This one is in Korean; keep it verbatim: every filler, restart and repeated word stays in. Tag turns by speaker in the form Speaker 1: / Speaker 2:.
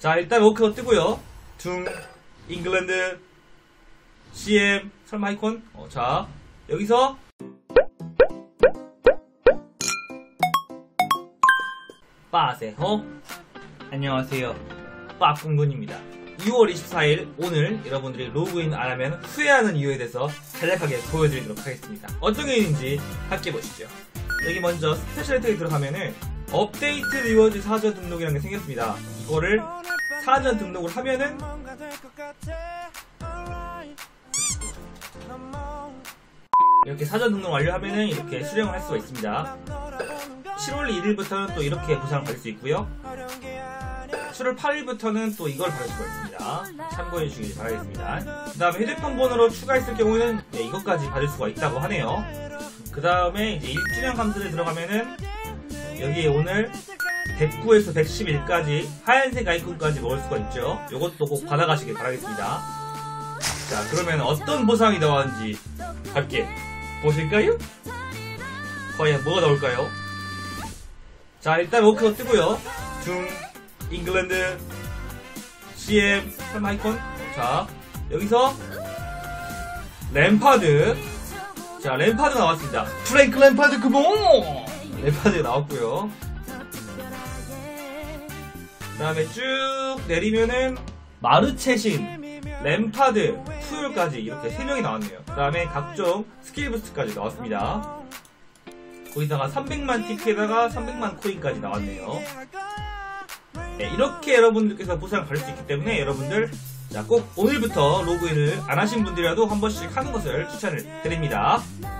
Speaker 1: 자, 일단 워크가 뜨고요. 둥, 잉글랜드, 씨엠, 설마 아이콘? 어, 자, 여기서 빠세호. 안녕하세요, 빠꿍군입니다. 이월 이십사일 오늘 여러분들이 로그인 안 하면 후회하는 이유에 대해서 간략하게 보여드리도록 하겠습니다. 어떤 게 있는지 함께 보시죠. 여기 먼저 스페셜 혜택에 들어가면은 업데이트 리워드 사전 등록이라는 게 생겼습니다. 이거를 사전 등록을 하면은 이렇게 사전 등록 완료하면은 이렇게 수령을 할 수가 있습니다. 칠월 일일부터는 또 이렇게 보상을 받을 수 있고요. 칠월 팔일부터는 또 이걸 받을 수가 있습니다. 참고해 주시기 바라겠습니다. 그 다음에 휴대폰 번호로 추가했을 경우는 네, 이것까지 받을 수가 있다고 하네요. 그 다음에 이제 일 주년 감사를 들어가면은 여기에 오늘 백구에서 백십일까지 하얀색 아이콘까지 먹을 수가 있죠. 요것도 꼭 받아가시길 바라겠습니다. 자, 그러면 어떤 보상이 나왔는지 함께 보실까요? 과연 뭐가 나올까요? 자, 일단 워크가 뜨고요. 둥, 잉글랜드, 씨엠, 설마 아이콘. 자, 여기서 램파드. 자, 램파드 나왔습니다. 프랭크 램파드 그봉! 램파드가 나왔고요. 그 다음에 쭉 내리면은 마르체신, 램파드, 푸율까지 이렇게 세 명이 나왔네요. 그 다음에 각종 스킬 부스트까지 나왔습니다. 거기다가 삼백만 티피에다가 삼백만 코인까지 나왔네요. 네, 이렇게 여러분들께서 보상을 받을 수 있기 때문에 여러분들 자, 꼭 오늘부터 로그인을 안 하신 분들이라도 한 번씩 하는 것을 추천을 드립니다.